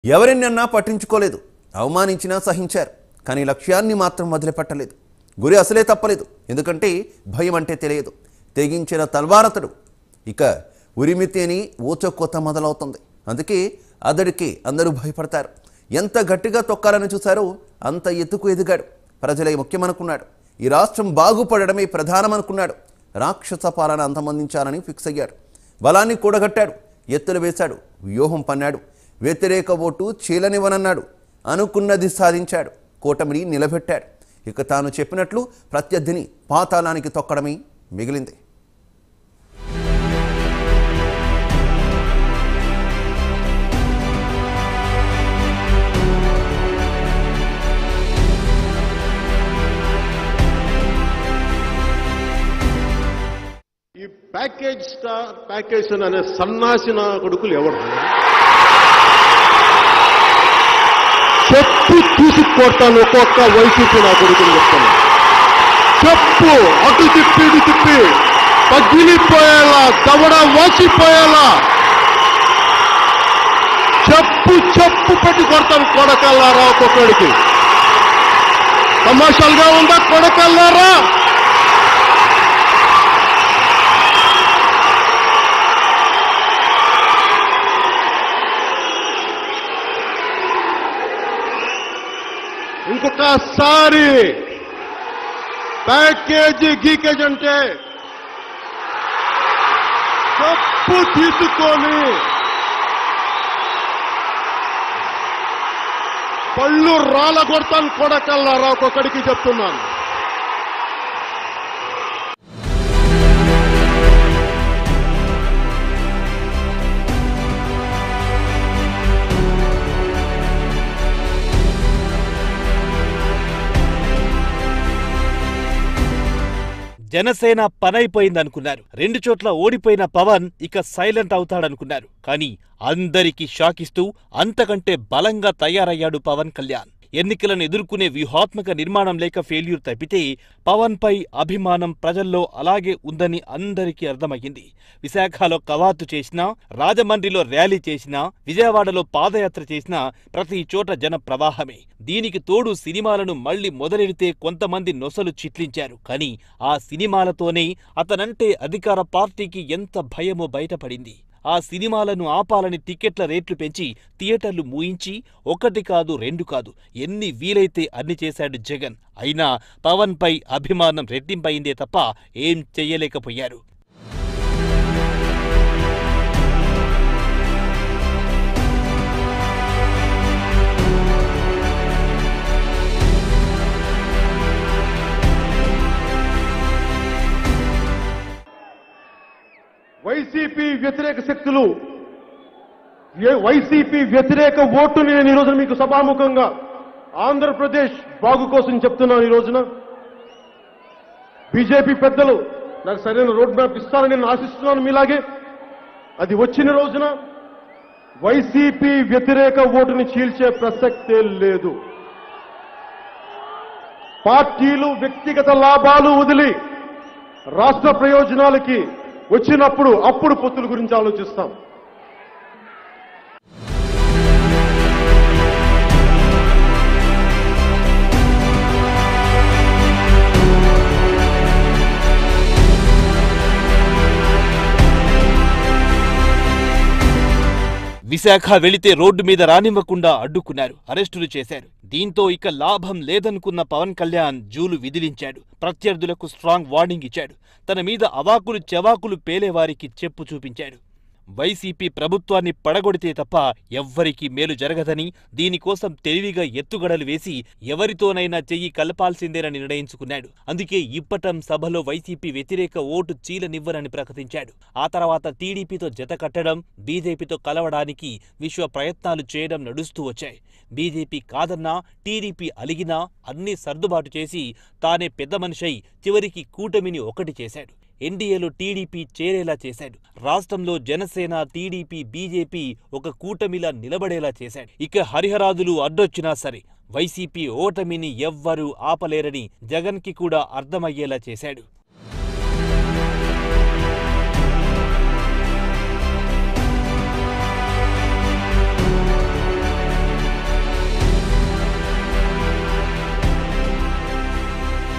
ఎవరినన్నా పట్టించుకోలేదు, అవమానించినా సహించారు. కానీ లక్ష్యాన్ని మాత్రం వదిలిపెట్టలేదు. గురి అసలే తప్పలేదు, ఎందుకంటే భయం అంటే తెలియదు. తెగించిన తల్వారతడు. ఇక ఉరిమితేని ఊచకొత్త మొదలవుతుంది. అందుకే అతడికి అందరూ భయపడతారు. ఎంత గట్టిగా తొక్కాలని చూశారో అంత ఎత్తుకు ఎదిగాడు. ప్రజలే ముఖ్యమనుకున్నాడు. ఈ రాష్ట్రం బాగుపడడమే ప్రధానమనుకున్నాడు. రాక్షస పాలన అంతమందించాలని ఫిక్స్ అయ్యాడు. బలాన్ని కూడగట్టాడు, ఎత్తులు వేశాడు, వ్యూహం పన్నాడు. వ్యతిరేక ఓటు చీలనివ్వనన్నాడు. అనుకున్నది సాధించాడు, కూటమిని నిలబెట్టాడు. ఇక తాను చెప్పినట్లు ప్రత్యర్థిని పాతాళానికి తొక్కడమే మిగిలింది. ఈ ప్యాకేజ్ అనే సన్నాసిన కొడుకులు ఎవరు? చెప్పు తీసుకొడతాను ఒక్కొక్క వైసీపీ నా కొడుకులు చెప్తాను. చెప్పు అటు తిప్పి ఇటు తిప్పి పగిలిపోయేలా, దవడ వాసిపోయేలా చెప్పు పెట్టి కొడతాను కొడకల్లారా. ఒక్కొక్కడికి తమాషాలుగా ఉందా కొడకల్లారా? ఇంకొకసారి ప్యాకేజీ గీకేజ్ అంటే తప్పు తీసుకొని పళ్ళు రాలగొడతాను కొడకల్లారా. ఒక్కొక్కడికి చెప్తున్నాను. జనసేన పనైపోయిందనుకున్నారు. 2 చోట్ల ఓడిపోయిన పవన్ ఇక సైలెంట్ అవుతాడనుకున్నారు. కానీ అందరికీ షాకిస్తూ అంతకంటే బలంగా తయారయ్యాడు పవన్ కళ్యాణ్. ఎన్నికలను ఎదుర్కొనే వ్యూహాత్మక నిర్మాణం లేక ఫెయిల్యూర్ తప్పితే పవన్ పై అభిమానం ప్రజల్లో అలాగే ఉందని అందరికీ అర్థమయ్యింది. విశాఖలో కవాతు చేసినా, రాజమండ్రిలో ర్యాలీ చేసినా, విజయవాడలో పాదయాత్ర చేసినా ప్రతి చోట జన ప్రవాహమే. దీనికి తోడు సినిమాలను మళ్లీ మొదలెడితే కొంతమంది నొసలు చిట్లించారు. కానీ ఆ సినిమాలతోనే అతనంటే అధికార పార్టీకి ఎంత భయమో బయటపడింది. ఆ సినిమాలను ఆపాలని టికెట్ల రేట్లు పెంచి థియేటర్లు మూయించి 1 కాదు 2 కాదు ఎన్ని వీలైతే అన్ని చేశాడు జగన్. అయినా పవన్ పై అభిమానం రెట్టింపయిందే తప్ప ఏం చెయ్యలేకపోయారు. వైసీపీ వ్యతిరేక శక్తులు, వైసీపీ వ్యతిరేక ఓటుని నేను ఈరోజు మీకు సభాముఖంగా ఆంధ్రప్రదేశ్ బాగు కోసం చెప్తున్నాను. ఈ రోజున బీజేపీ పెద్దలు నాకు సరైన రోడ్ మ్యాప్ ఇస్తారని నేను ఆశిస్తున్నాను. మీలాగే అది వచ్చిన రోజున వైసీపీ వ్యతిరేక ఓటుని చీల్చే ప్రసక్తే లేదు. పార్టీలు వ్యక్తిగత లాభాలు వదిలి రాష్ట్ర ప్రయోజనాలకి వచ్చినప్పుడు అప్పుడు పొత్తుల గురించి ఆలోచిస్తాం. విశాఖ వెళితే రోడ్డు మీద రానివ్వకుండా అడ్డుకున్నారు, అరెస్టులు చేశారు. దీంతో ఇక లాభం లేదనుకున్న పవన్ కళ్యాణ్ జూలు విదిలించాడు. ప్రత్యర్థులకు స్ట్రాంగ్ వార్నింగ్ ఇచ్చాడు. తన మీద అవాకులు చెవాకులు పేలేవారికి చెప్పు చూపించాడు. వైసీపీ ప్రభుత్వాన్ని పడగొడితే తప్ప ఎవ్వరికీ మేలు జరగదని, దీనికోసం తెలివిగా ఎత్తుగడలు వేసి ఎవరితోనైనా చెయ్యి కలపాల్సిందేనని నిర్ణయించుకున్నాడు. అందుకే ఇప్పటం సభలో వైసీపీ వ్యతిరేక ఓటు చీలనివ్వరని ప్రకటించాడు. ఆ తర్వాత టీడీపీతో జత కట్టడం, బీజేపీతో కలవడానికి విశ్వ ప్రయత్నాలు చేయడం నడుస్తూ వచ్చాయి. బీజేపీ కాదన్నా, టీడీపీ అలిగినా అన్నీ సర్దుబాటు చేసి తానే పెద్ద మనిషై చివరికి కూటమిని ఒకటి చేశాడు. ఎన్డీఏలో టీడీపీ చేరేలా చేశాడు. రాష్ట్రంలో జనసేన, టీడీపీ, బీజేపీ ఒక కూటమిలా నిలబడేలా చేశాడు. ఇక హరిహరాదులు అడ్డొచ్చినా సరే వైసీపీ ఓటమిని ఎవ్వరూ ఆపలేరని జగన్కి కూడా అర్థమయ్యేలా చేశాడు.